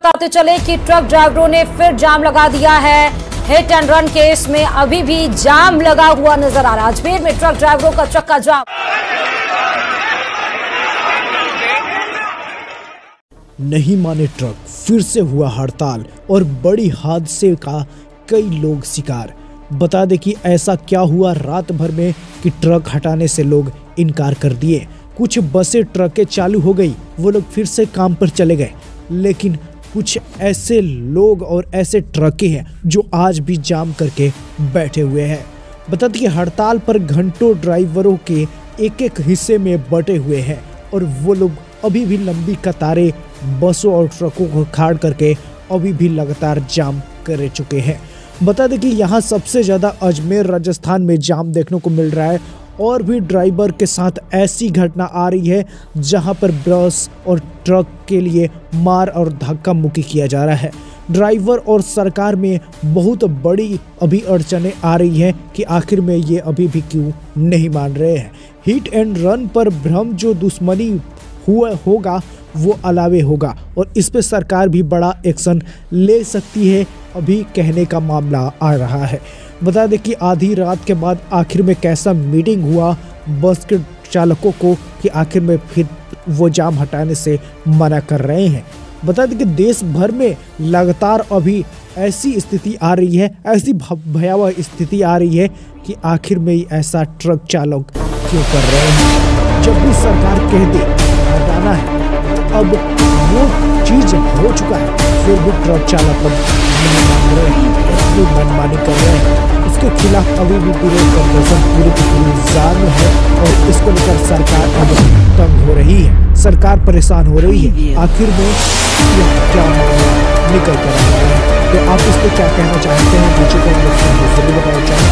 बताते चले कि ट्रक ड्राइवरों ने फिर जाम लगा दिया है। हिट एंड रन केस में अभी भी जाम लगा हुआ नजर आ रहा है। अजमेर में ट्रक ड्राइवरों का चक्का जाम। नहीं माने ट्रक, फिर से हुआ हड़ताल और बड़ी हादसे का कई लोग शिकार। बता दें कि ऐसा क्या हुआ रात भर में कि ट्रक हटाने से लोग इनकार कर दिए। कुछ बसें ट्रकें चालू हो गई, वो लोग फिर से काम पर चले गए। लेकिन कुछ ऐसे लोग और ऐसे ट्रकें हैं जो आज भी जाम करके बैठे हुए हैं। बता दें कि हड़ताल पर घंटों ड्राइवरों के एक एक हिस्से में बटे हुए हैं और वो लोग अभी भी लंबी कतारें बसों और ट्रकों को खाड़ करके अभी भी लगातार जाम कर चुके हैं। बता दें कि यहाँ सबसे ज़्यादा अजमेर राजस्थान में जाम देखने को मिल रहा है और भी ड्राइवर के साथ ऐसी घटना आ रही है जहाँ पर बस और ट्रक के लिए मार और धक्का मुक्की किया जा रहा है। ड्राइवर और सरकार में बहुत बड़ी अभी अड़चनें आ रही हैं कि आखिर में ये अभी भी क्यों नहीं मान रहे हैं। हिट एंड रन पर भ्रम जो दुश्मनी होगा वो अलावे होगा और इस पे सरकार भी बड़ा एक्शन ले सकती है, अभी कहने का मामला आ रहा है। बता दें कि आधी रात के बाद आखिर में कैसा मीटिंग हुआ बस के चालकों को कि आखिर में फिर वो जाम हटाने से मना कर रहे हैं। बता दें कि देश भर में लगातार अभी ऐसी स्थिति आ रही है, ऐसी भयावह स्थिति आ रही है कि आखिर में ऐसा ट्रक चालक क्यों कर रहे हैं। जब भी सरकार कह दे हटाना है, अब वो चीज हो चुका है, फिर भी ट्रक चालक नहीं मान रहे हैं, अपनी मनमानी कर रहे हैं। उसके खिलाफ अभी भी विरोध प्रदर्शन पूरी की पूरी जान है और इसको लेकर सरकार अब तंग हो रही है, सरकार परेशान हो रही है। आखिर में क्या निकल कर रहा है, तो आप इस पर क्या कहना चाहते हैं मुझे कमेंट में जरूर बताएं।